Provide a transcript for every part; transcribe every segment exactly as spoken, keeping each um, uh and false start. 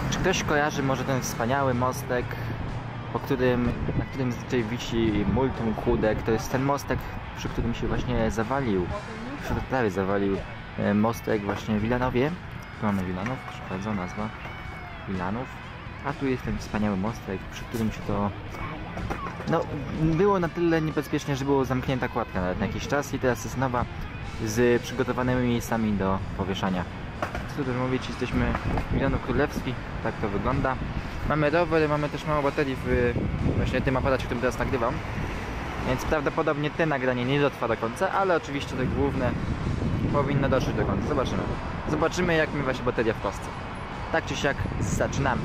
Czy ktoś kojarzy może ten wspaniały mostek, po którym, na którym tutaj wisi multum kłódek? To jest ten mostek, przy którym się właśnie zawalił, przy prawie zawalił mostek właśnie w Wilanowie. Tu mamy Wilanów, proszę nazwa Wilanów. A tu jest ten wspaniały mostek, przy którym się to... No, było na tyle niebezpiecznie, że było zamknięta kładka nawet na jakiś czas i teraz jest nowa z przygotowanymi miejscami do powieszania. Co też mówić, jesteśmy w Wilanów Królewski, tak to wygląda. Mamy rower, mamy też mało baterii w właśnie tym aparacie, którym teraz nagrywam. Więc prawdopodobnie te nagranie nie dotrwa do końca, ale oczywiście te główne powinno dotrzeć do końca. Zobaczymy. Zobaczymy, jak mi właśnie bateria w kostce. Tak czy siak zaczynamy.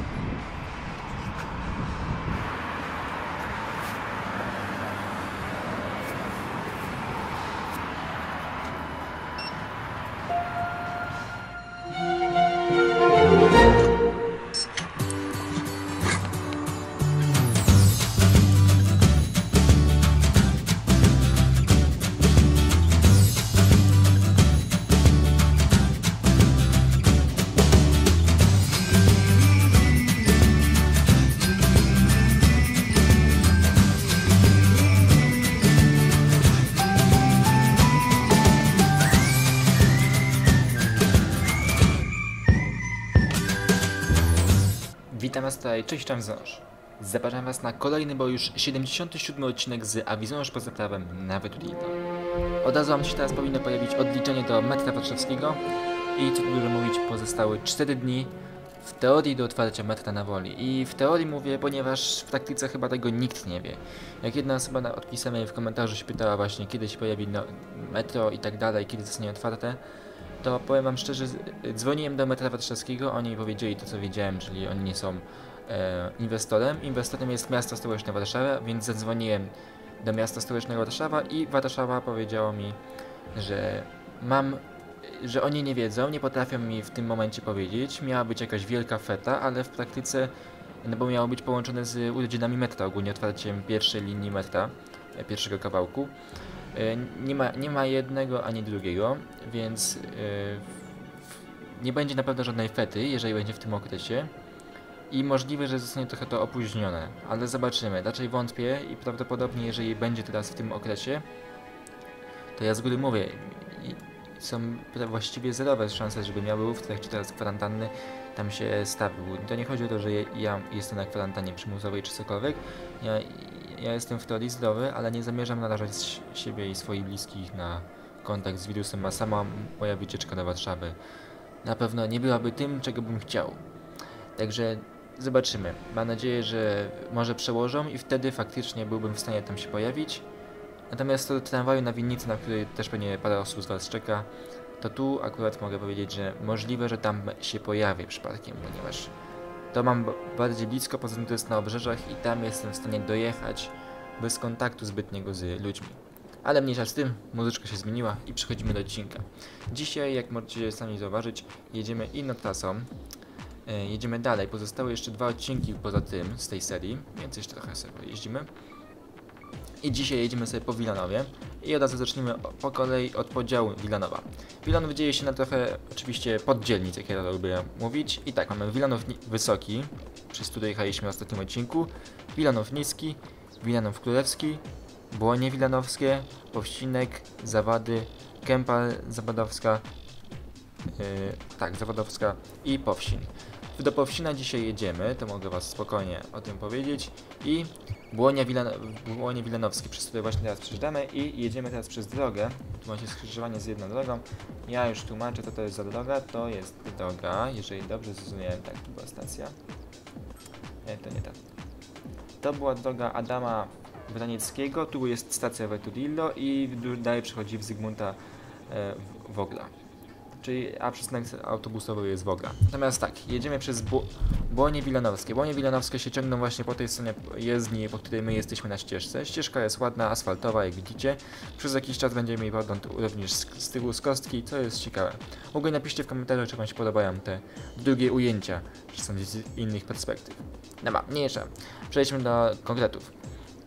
Witam was tutaj, cześć, tam Wizjonerz. Zapraszam was na kolejny, bo już siedemdziesiąty siódmy odcinek z A Wizjonerz poza prawem na Wetudillo. Od razu wam się teraz powinno pojawić odliczenie do metra warszawskiego i co tu dużo mówić, pozostały cztery dni w teorii do otwarcia metra na Woli. I w teorii mówię, ponieważ w praktyce chyba tego nikt nie wie. Jak jedna osoba na odpisem w komentarzu się pytała właśnie, kiedy się pojawi no, metro i tak dalej, kiedy zostanie otwarte, to powiem wam szczerze, dzwoniłem do metra warszawskiego, oni powiedzieli to, co wiedziałem, czyli oni nie są e, inwestorem. Inwestorem jest miasto stołeczne Warszawa, więc zadzwoniłem do miasta stołecznego Warszawa i Warszawa powiedziało mi, że mam, że oni nie wiedzą, nie potrafią mi w tym momencie powiedzieć. Miała być jakaś wielka feta, ale w praktyce, no bo miało być połączone z urodzinami metra, ogólnie otwarciem pierwszej linii metra, pierwszego kawałku. Nie ma, nie ma jednego ani drugiego, więc yy, nie będzie na pewno żadnej fety, jeżeli będzie w tym okresie. I możliwe, że zostanie trochę to opóźnione, ale zobaczymy. Raczej wątpię i prawdopodobnie, jeżeli będzie teraz w tym okresie, to ja z góry mówię, są właściwie zerowe szanse, żeby miały w trakcie teraz kwarantanny tam się stawił. To nie chodzi o to, że ja jestem na kwarantannie przymusowej czy cokolwiek. Ja, ja jestem w teorii zdrowy, ale nie zamierzam narażać siebie i swoich bliskich na kontakt z wirusem, a sama moja wycieczka do Warszawy na pewno nie byłaby tym, czego bym chciał. Także zobaczymy. Mam nadzieję, że może przełożą i wtedy faktycznie byłbym w stanie tam się pojawić. Natomiast to tramwaju na Winnicy, na której też pewnie parę osób z was czeka, to tu akurat mogę powiedzieć, że możliwe, że tam się pojawię przypadkiem, ponieważ to mam bardziej blisko, poza tym to jest na obrzeżach i tam jestem w stanie dojechać bez kontaktu zbytniego z ludźmi. Ale mniejsza z tym, muzyczka się zmieniła i przechodzimy do odcinka. Dzisiaj, jak możecie sami zauważyć, jedziemy inną trasą. E, jedziemy dalej, pozostały jeszcze dwa odcinki poza tym z tej serii, więc jeszcze trochę sobie jeździmy. I dzisiaj jedziemy sobie po Wilanowie i od razu zaczniemy po kolei od podziału Wilanowa. Wilanów dzieje się na trochę oczywiście poddzielnic, jak ja lubię mówić. I tak, mamy Wilanów Wysoki, przez który jechaliśmy w ostatnim odcinku, Wilanów Niski, Wilanów Królewski, Błonie Wilanowskie, Powścinek, Zawady, Kępa Zawadowska, yy, tak, Zawadowska i Powsin. Do Powsina dzisiaj jedziemy, to mogę was spokojnie o tym powiedzieć. I Błonie, Wilan Błonie Wilanowskie, przez które właśnie teraz przejeżdżamy i jedziemy teraz przez drogę. Tu macie skrzyżowanie z jedną drogą. Ja już tłumaczę, co to jest za droga. To jest droga, jeżeli dobrze zrozumiałem, tak, tu była stacja. Nie, to nie ta. To była droga Adama Branieckiego, tu jest stacja Wetudillo i dalej przechodzi w Zygmunta e, Wogla. Czyli, a przystanek autobusowy jest Wogla. Natomiast tak, jedziemy przez Błonie Wilanowskie. Błonie Wilanowskie się ciągną właśnie po tej stronie jezdni, po której my jesteśmy na ścieżce. Ścieżka jest ładna, asfaltowa, jak widzicie. Przez jakiś czas będziemy mieli podgląd również z tyłu z kostki, co jest ciekawe. Ogólnie napiszcie w komentarzu, czy wam się podobają te drugie ujęcia, czy są z innych perspektyw. Dobra, mniejsza. Przejdźmy do konkretów.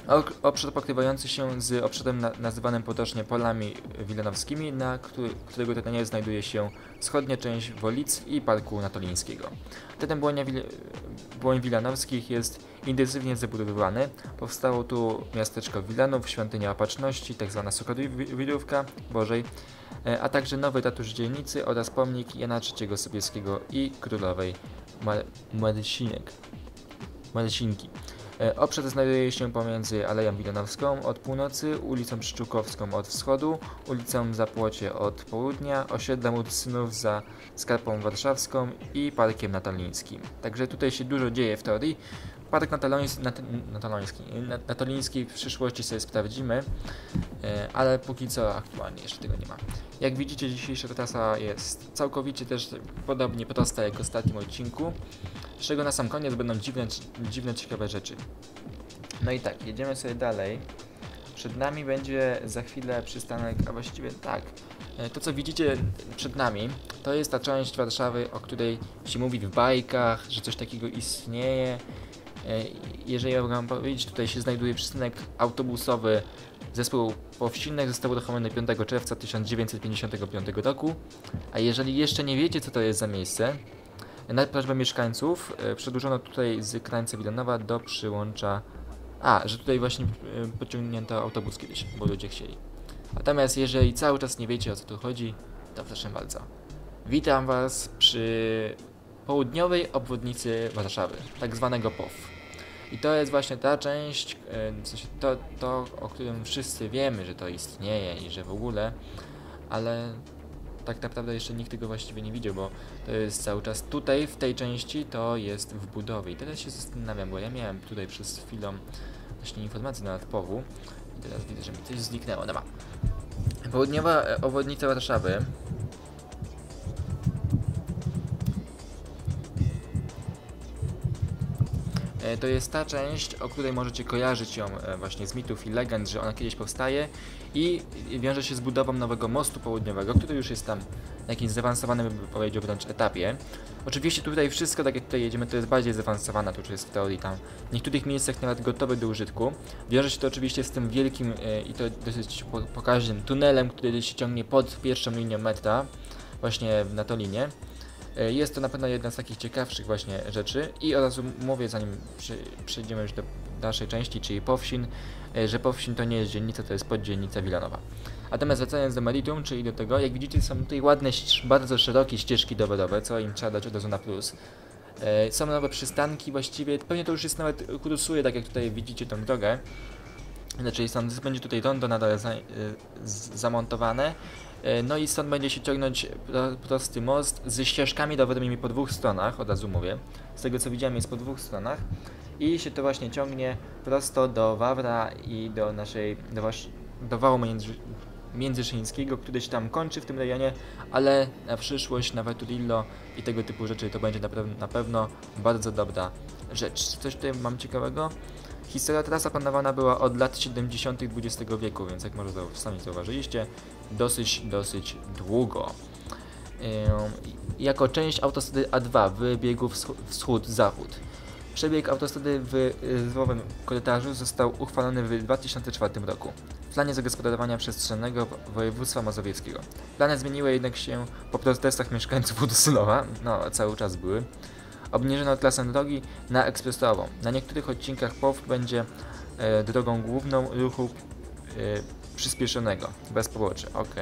Obszar pokrywający się z obszarem na, nazywanym potocznie polami wilanowskimi, na który, którego terenie znajduje się wschodnia część Wolic i Parku Natolińskiego. Teren Błonia Wil Błoń Wilanowskich jest intensywnie zabudowywany. Powstało tu miasteczko Wilanów, świątynia Opatrzności, tzw. Sokołowidówka Bożej, a także nowy ratusz dzielnicy oraz pomnik Jana trzeciego Sobieskiego i królowej Mar Marcinek. Marcinki. Obszar znajduje się pomiędzy Aleją Wilanowską od północy, ulicą Pszczółkowską od wschodu, ulicą Zapłocie od południa, osiedlem Ursynów za Skarpą Warszawską i Parkiem Natolińskim. Także tutaj się dużo dzieje w teorii. Park Natoliński, nat, natoliński, natoliński w przyszłości sobie sprawdzimy, ale póki co aktualnie jeszcze tego nie ma. Jak widzicie, dzisiejsza trasa jest całkowicie też podobnie prosta jak w ostatnim odcinku, z czego na sam koniec będą dziwne, dziwne ciekawe rzeczy. No i tak, jedziemy sobie dalej. Przed nami będzie za chwilę przystanek, a właściwie tak. To, co widzicie przed nami, to jest ta część Warszawy, o której się mówi w bajkach, że coś takiego istnieje. Jeżeli ja mogę powiedzieć, tutaj się znajduje przystanek autobusowy zespół Powścinek, został uruchomiony piątego czerwca tysiąc dziewięćset pięćdziesiątego piątego roku. A jeżeli jeszcze nie wiecie, co to jest za miejsce, na prośbę mieszkańców przedłużono tutaj z krańca Wilanowa do przyłącza... A, że tutaj właśnie pociągnięto autobus kiedyś, bo ludzie chcieli. Natomiast jeżeli cały czas nie wiecie, o co tu chodzi, to proszę bardzo. Witam Was przy południowej obwodnicy Warszawy, tak zwanego P O W. I to jest właśnie ta część, to, to o którym wszyscy wiemy, że to istnieje i że w ogóle, ale tak naprawdę jeszcze nikt tego właściwie nie widział, bo to jest cały czas tutaj, w tej części, to jest w budowie. I teraz się zastanawiam, bo ja miałem tutaj przez chwilę właśnie informacje na P O W-u i teraz widzę, że mi coś zniknęło. No ma. Południowa obwodnica Warszawy to jest ta część, o której możecie kojarzyć ją właśnie z mitów i legend, że ona kiedyś powstaje i wiąże się z budową nowego mostu południowego, który już jest tam na jakimś zaawansowanym, bym powiedział, wręcz etapie. Oczywiście tutaj wszystko, tak jak tutaj jedziemy, to jest bardziej zaawansowane, to już jest w teorii tam w niektórych miejscach nawet gotowe do użytku. Wiąże się to oczywiście z tym wielkim e, i to dosyć pokaźnym tunelem, który się ciągnie pod pierwszą linią metra, właśnie na Tolinie. Jest to na pewno jedna z takich ciekawszych właśnie rzeczy i od razu mówię, zanim przejdziemy już do dalszej części, czyli Powsin, że Powsin to nie jest dzielnica, to jest poddzielnica Wilanowa. Natomiast wracając do meritum, czyli do tego, jak widzicie, są tutaj ładne, bardzo szerokie ścieżki rowerowe, co im trzeba dać od razu na plus. Są nowe przystanki, właściwie pewnie to już jest nawet kursuje, tak jak tutaj widzicie tą drogę. Znaczy stąd będzie tutaj rondo na dole za, z, zamontowane. No i stąd będzie się ciągnąć prosty most z ścieżkami rowerowymi po dwóch stronach, od razu mówię. Z tego co widziałem jest po dwóch stronach. I się to właśnie ciągnie prosto do Wawra i do naszej, do, do wału między, międzyszyńskiego, który się tam kończy w tym rejonie, ale na przyszłość, na Veturillo i tego typu rzeczy to będzie na, na pewno bardzo dobra rzecz. Coś tutaj mam ciekawego? Historia trasa planowana była od lat siedemdziesiątych dwudziestego wieku, więc jak może sami zauważyliście, dosyć, dosyć długo. Yy, jako część autostrady A dwa wybiegu wschód-zachód. Przebieg autostrady w złowym korytarzu został uchwalony w dwa tysiące czwartym roku w planie zagospodarowania przestrzennego województwa mazowieckiego. Plany zmieniły jednak się po protestach mieszkańców Ursynowa, no cały czas były. Obniżono trasę drogi na ekspresową. Na niektórych odcinkach P O W będzie e, drogą główną ruchu e, przyspieszonego, bez poboczy. Ok.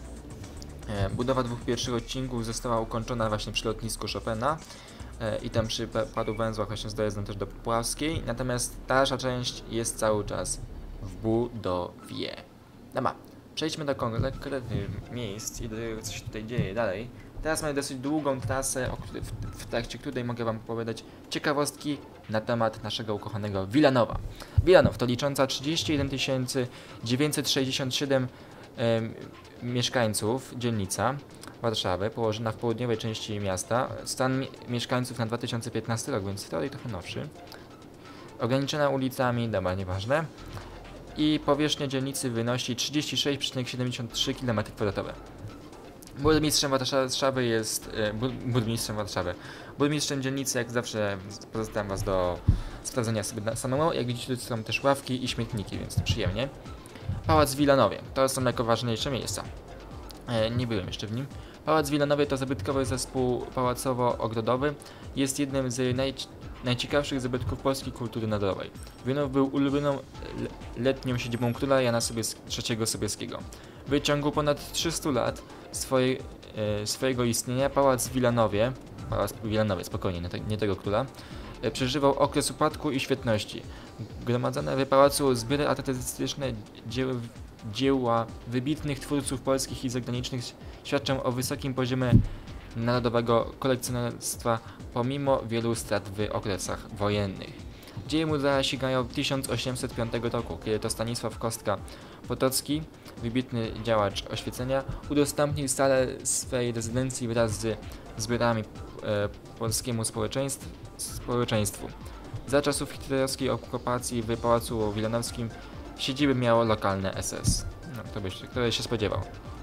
E, budowa dwóch pierwszych odcinków została ukończona właśnie przy lotnisku Chopina e, i tam przy paru węzłach właśnie z dojazdem też do Puławskiej. Natomiast dalsza część jest cały czas w budowie. Dobra, przejdźmy do konkretnych miejsc i do tego, co się tutaj dzieje dalej. Teraz mamy dosyć długą trasę, o której, w, w trakcie której mogę Wam opowiadać ciekawostki na temat naszego ukochanego Wilanowa. Wilanów to licząca trzydzieści jeden tysięcy dziewięćset sześćdziesiąt siedem e, mieszkańców dzielnica Warszawy, położona w południowej części miasta. Stan mieszkańców na dwa tysiące piętnasty rok, więc w teorii trochę nowszy. Ograniczona ulicami, dobra, nieważne. I powierzchnia dzielnicy wynosi trzydzieści sześć przecinek siedemdziesiąt trzy kilometry kwadratowe. Burmistrzem Warszawy jest... E, bur, burmistrzem Warszawy. Burmistrzem dzielnicy, jak zawsze, pozostawiam was do sprawdzenia sobie samemu. Jak widzicie, tu są też ławki i śmietniki, więc to przyjemnie. Pałac w Wilanowie. To są najważniejsze miejsca. E, nie byłem jeszcze w nim. Pałac w Wilanowie to zabytkowy zespół pałacowo-ogrodowy. Jest jednym z naj, najciekawszych zabytków polskiej kultury narodowej. Wilanów był ulubioną letnią siedzibą króla Jana trzeciego Sobieskiego. W ciągu ponad trzystu lat swojej, e, swojego istnienia Pałac w Wilanowie, Pałac w Wilanowie, spokojnie, nie, te, nie tego króla, e, przeżywał okres upadku i świetności. Gromadzone w pałacu zbiory artystyczne dzieły, dzieła wybitnych twórców polskich i zagranicznych świadczą o wysokim poziomie narodowego kolekcjonerstwa pomimo wielu strat w okresach wojennych. Dzieje muzea sięgają tysiąc osiemset piątego roku, kiedy to Stanisław Kostka Potocki, wybitny działacz oświecenia, udostępnił salę swej rezydencji wraz z zbiorami e, polskiemu społeczeństw, społeczeństwu. Za czasów hitlerowskiej okupacji w Pałacu Wilanowskim siedziby miało lokalne S S. No, kto by się, kto by się spodziewał.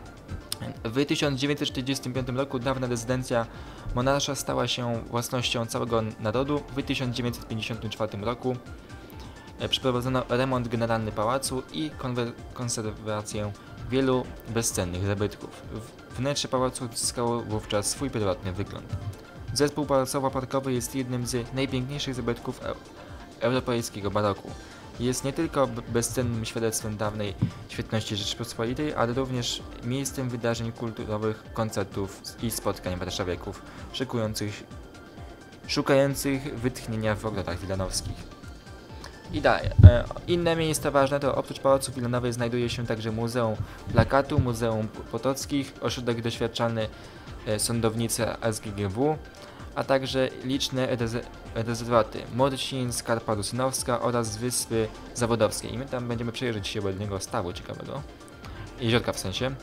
W tysiąc dziewięćset czterdziestym piątym roku dawna rezydencja monarcha stała się własnością całego narodu. W tysiąc dziewięćset pięćdziesiątym czwartym roku przeprowadzono remont generalny pałacu i konserwację wielu bezcennych zabytków. Wnętrze pałacu odzyskało wówczas swój pierwotny wygląd. Zespół pałacowo-parkowy jest jednym z najpiękniejszych zabytków e europejskiego baroku. Jest nie tylko bezcennym świadectwem dawnej świetności Rzeczypospolitej, ale również miejscem wydarzeń kulturowych, koncertów i spotkań warszawiaków szykujących, szukających wytchnienia w ogrodach wilanowskich. I dalej. E, inne miejsca ważne to oprócz Pałacu w Wilanowie znajduje się także Muzeum Plakatu, Muzeum Potockich, ośrodek doświadczalny e, sądownicy S G G W, a także liczne rezerwaty Morsin, Skarpa Rusynowska oraz Wyspy Zawodowskie. I my tam będziemy przejeżdżać się jednego stawu ciekawego. Jeziorka w sensie.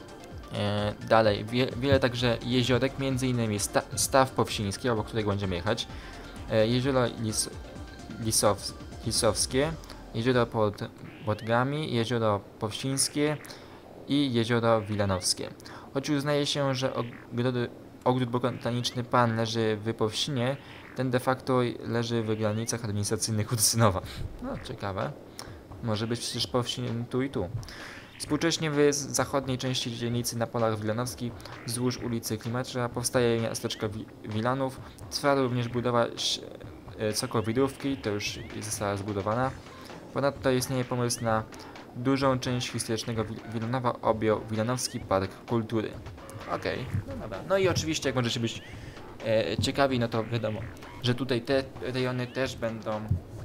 E, dalej, wie, wiele także jeziorek, m.in. Sta, Staw Powsiński, obok którego będziemy jechać. E, jezioro Lis, Lisow, Lisowskie, jezioro pod Bodgami, jezioro Powsińskie i jezioro Wilanowskie. Choć uznaje się, że ogrody Ogród botaniczny Pan leży w Powsinie, ten de facto leży w granicach administracyjnych Ursynowa. No, ciekawe. Może być przecież Powsin tu i tu. Współcześnie w zachodniej części dzielnicy na Polach Wilanowskich wzdłuż ulicy Klimatrza powstaje miasteczko Wilanów. Trwa również budowa cokowidówki, to już została zbudowana. Ponadto istnieje pomysł na dużą część historycznego Wilanowa objął Wilanowski Park Kultury. Okej, okay. No dobra. No i oczywiście, jak możecie być e, ciekawi, no to wiadomo, że tutaj te rejony też będą,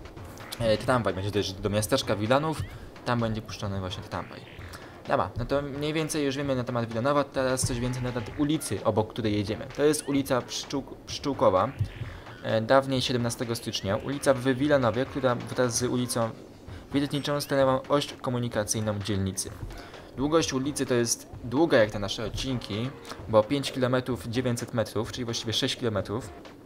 e, tramwaj będzie też do miasteczka Wilanów, tam będzie puszczony właśnie tramwaj. Dobra, no to mniej więcej już wiemy na temat Wilanowa, teraz coś więcej na temat ulicy, obok której jedziemy. To jest ulica Pszczół, Pszczółkowa, e, dawniej siedemnastego stycznia, ulica w Wilanowie, która wraz z ulicą Wiertniczą stanowią oś komunikacyjną dzielnicy. Długość ulicy to jest długa jak te nasze odcinki, bo pięć kilometrów dziewięćset metrów, czyli właściwie sześć kilometrów.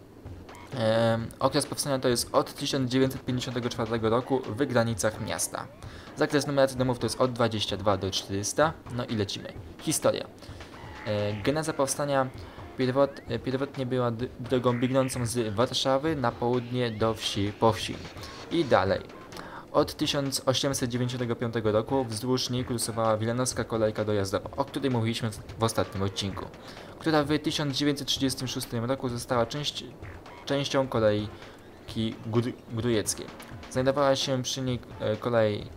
Eee, okres powstania to jest od tysiąc dziewięćset pięćdziesiątego czwartego roku w granicach miasta. Zakres numeracji domów to jest od dwudziestu dwóch do czterystu. No i lecimy. Historia. Eee, geneza powstania pierwot, pierwotnie była drogą biegnącą z Warszawy na południe do wsi Powsin. I dalej. Od tysiąc osiemset dziewięćdziesiątego piątego roku wzdłuż niej kursowała wilanowska kolejka dojazdowa, o której mówiliśmy w ostatnim odcinku, która w tysiąc dziewięćset trzydziestym szóstym roku została część, częścią kolejki grujeckiej. Znajdowała się przy niej kolej,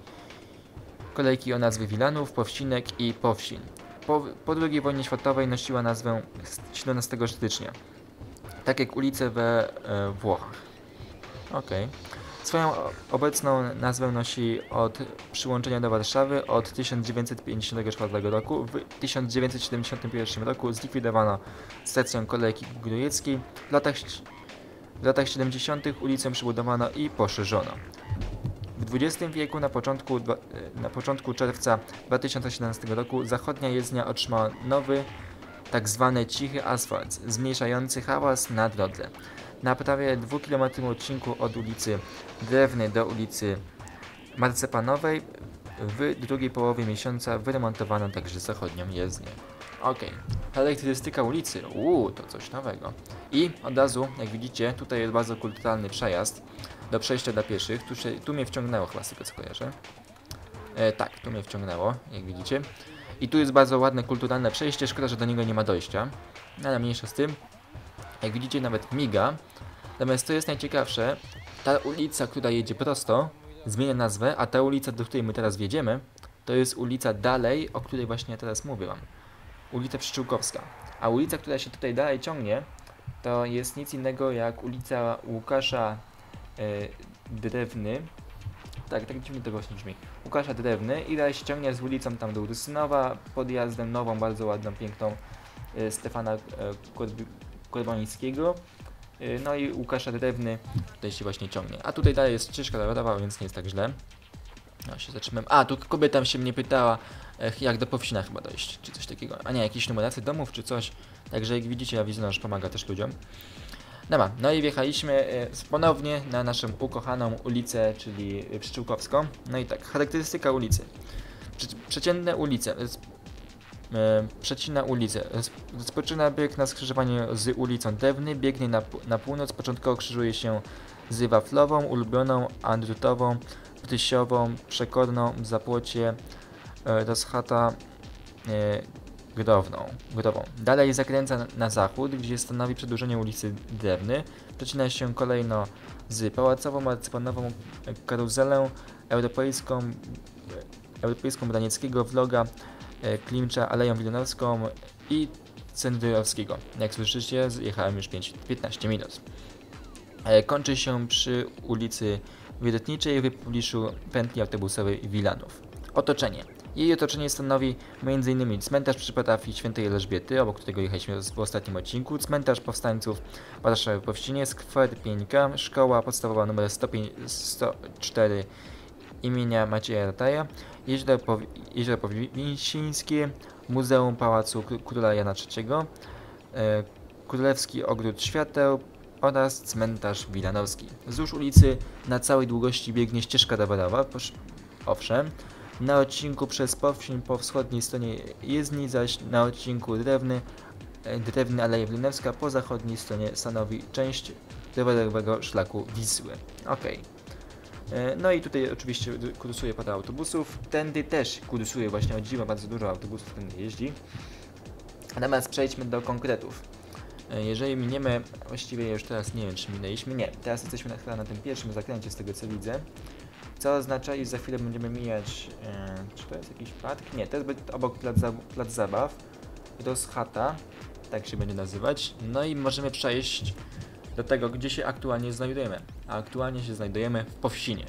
kolejki o nazwie Wilanów, Powsinek i Powsin. Po, po drugiej wojnie światowej nosiła nazwę siedemnastego stycznia, tak jak ulice we e, Włochach. Okej. Okay. Swoją obecną nazwę nosi od przyłączenia do Warszawy od tysiąc dziewięćset pięćdziesiątego czwartego roku. W tysiąc dziewięćset siedemdziesiątym pierwszym roku zlikwidowano stację kolejki grujeckiej. W latach, w latach siedemdziesiątych ulicę przebudowano i poszerzono. W dwudziestym wieku, na początku, na początku czerwca dwa tysiące siedemnastego roku, zachodnia jezdnia otrzymała nowy, tak zwany cichy asfalt, zmniejszający hałas na drodze. Na prawie dwukilometrowym odcinku od ulicy Drewnej do ulicy Marcepanowej w drugiej połowie miesiąca wyremontowano także zachodnią jezdnię. Ok, charakterystyka ulicy. Uuu, to coś nowego. I od razu, jak widzicie, tutaj jest bardzo kulturalny przejazd do przejścia dla pieszych. Tu, się, tu mnie wciągnęło chyba z tego co kojarzę. E, tak, tu mnie wciągnęło, jak widzicie. I tu jest bardzo ładne, kulturalne przejście. Szkoda, że do niego nie ma dojścia. Ale mniejsza z tym. Jak widzicie, nawet miga. Natomiast to jest najciekawsze. Ta ulica, która jedzie prosto, zmienia nazwę, a ta ulica, do której my teraz wjedziemy, to jest ulica dalej, o której właśnie teraz mówiłam. Ulica Pszczółkowska. A ulica, która się tutaj dalej ciągnie, to jest nic innego jak ulica Łukasza e, Drewny. Tak, tak dziwnie to właśnie brzmi. Łukasza Drewny i dalej się ciągnie z ulicą tam do Ursynowa, podjazdem nową, bardzo ładną, piękną e, Stefana e, Korbońskiego. E, no i Łukasza Drewny tutaj się właśnie ciągnie. A tutaj dalej jest ścieżka rowerowa, więc nie jest tak źle. No się zatrzymałem. A, tu kobieta się mnie pytała, jak do Powsina chyba dojść, czy coś takiego. A nie, jakieś numeracje domów, czy coś. Także jak widzicie, Awizjonarz pomaga też ludziom. Dobra, no i wjechaliśmy ponownie na naszą ukochaną ulicę, czyli Pszczółkowską. No i tak, charakterystyka ulicy. Przeciętne ulice. Przecina ulicę. Rozpoczyna bieg na skrzyżowaniu z ulicą Drewny, biegnie na, na północ, początkowo krzyżuje się z Waflową, ulubioną, Andrutową, Ptysiową, Przekorną, Zapłocie, e, Rozchata, e, Growną, Grową. Dalej zakręca na, na zachód, gdzie stanowi przedłużenie ulicy Drewny. Przecina się kolejno z Pałacową, Marcypanową, Karuzelę, Europejską, Europejską Branieckiego, Vloga, e, Klimcza, Aleją Wilanowską i Cendrowskiego. Jak słyszycie, jechałem już piętnaście minut. E, kończy się przy ulicy Wiertniczej w pobliżu pętli autobusowej Wilanów. Otoczenie. Jej otoczenie stanowi m in cmentarz przy parafii Świętej Elżbiety, obok którego jechaliśmy w ostatnim odcinku, cmentarz powstańców Warszawy Powścinie, skwer Pieńka, szkoła podstawowa nr sto cztery imienia Macieja Rataja, jezioro, Powi jezioro Powiślińskie, Muzeum Pałacu Króla Jana trzeciego, e, Królewski Ogród Świateł, oraz cmentarz wilanowski. Wzdłuż ulicy na całej długości biegnie ścieżka rowerowa, owszem, na odcinku przez Powsiń po wschodniej stronie jezdni, zaś na odcinku Drewny, Drewny Aleja Wilanowska po zachodniej stronie stanowi część rowerowego szlaku Wisły. Ok. No i tutaj oczywiście kursuje parę autobusów. Tędy też kursuje właśnie, o dziwo, bardzo dużo autobusów tędy jeździ. Natomiast przejdźmy do konkretów. Jeżeli miniemy, właściwie już teraz nie wiem czy minęliśmy, nie, teraz jesteśmy chyba na tym pierwszym zakręcie z tego co widzę, co oznacza, iż za chwilę będziemy mijać, e, czy to jest jakiś park? Nie, to jest obok plac, plac zabaw, Rozchata, tak się będzie nazywać, no i możemy przejść do tego, gdzie się aktualnie znajdujemy, a aktualnie się znajdujemy w Powsinie.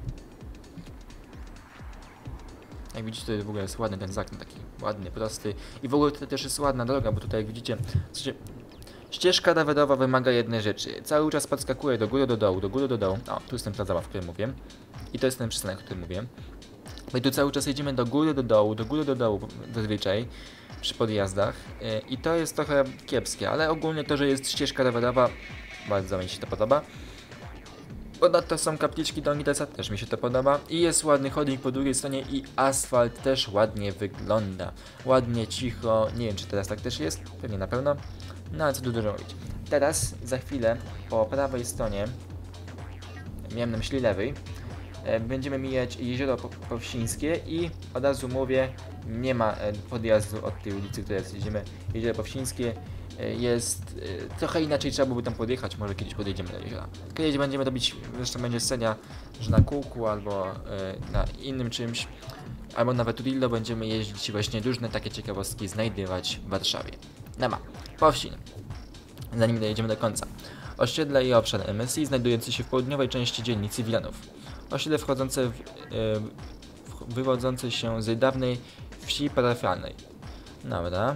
Jak widzicie, to w ogóle jest ładny ten zakręt, taki ładny, prosty i w ogóle to też jest ładna droga, bo tutaj jak widzicie, ścieżka rowerowa wymaga jednej rzeczy. Cały czas podskakuje do góry, do dołu, do góry, do dołu. O, tu jest ten plac zabaw, o którym mówię. I to jest ten przystanek, o którym mówię. No i tu cały czas jedziemy do góry, do dołu, do góry, do dołu zazwyczaj przy podjazdach. I to jest trochę kiepskie, ale ogólnie to, że jest ścieżka rowerowa, bardzo mi się to podoba. Ponadto są kapliczki do Nitesa, też mi się to podoba. I jest ładny chodnik po drugiej stronie i asfalt też ładnie wygląda. Ładnie, cicho, nie wiem czy teraz tak też jest, pewnie na pewno. No ale co tu dużo mówić. Teraz, za chwilę, po prawej stronie, miałem na myśli lewej, e, będziemy mijać jezioro Powsińskie i od razu mówię, nie ma e, podjazdu od tej ulicy, której jedziemy. Jezioro Powsińskie e, jest e, trochę inaczej, trzeba byłoby tam podjechać, może kiedyś podjedziemy do jeziora. Kiedyś będziemy robić, zresztą będzie scena, że na kółku albo e, na innym czymś, albo nawet Turillo będziemy jeździć i właśnie różne takie ciekawostki znajdywać w Warszawie. No ma. Powsin. Zanim dojedziemy do końca. Osiedle i obszar M S I znajdujący się w południowej części dzielnicy Wilanów. Osiedle wchodzące w, yy, wywodzące się z dawnej wsi parafialnej. Dobra.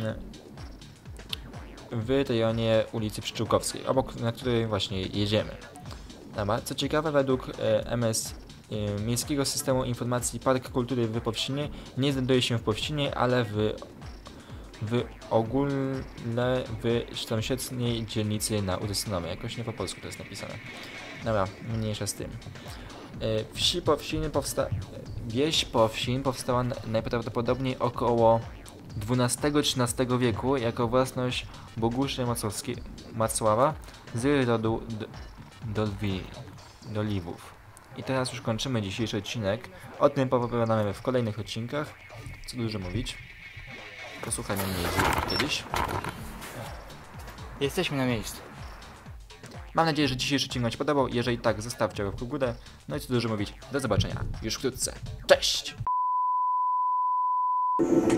W rejonie ulicy Pszczółkowskiej, obok na której właśnie jedziemy. Dobra. Co ciekawe, według yy, M S yy, Miejskiego Systemu Informacji Park Kultury w Powsinie nie znajduje się w Powsinie, ale w w ogólne w sąsiedniej dzielnicy na Ursynowie. Jakoś nie po polsku to jest napisane. Dobra, mniejsza z tym. Wsi Powsin powsta... Wieś Powsin powstała najprawdopodobniej około dwunastego-trzynastego wieku jako własność Boguszy Macowski, Macława z rodu D- Dolwi, Doliwów. I teraz już kończymy dzisiejszy odcinek. O tym poopowiadamy w kolejnych odcinkach. Co dużo mówić. Posłuchajmy mnie kiedyś. Jesteśmy na miejscu. Mam nadzieję, że dzisiejszy odcinek Wam się podobał. Jeżeli tak, zostawcie łapkę w górę. No i co dużo mówić. Do zobaczenia już wkrótce. Cześć!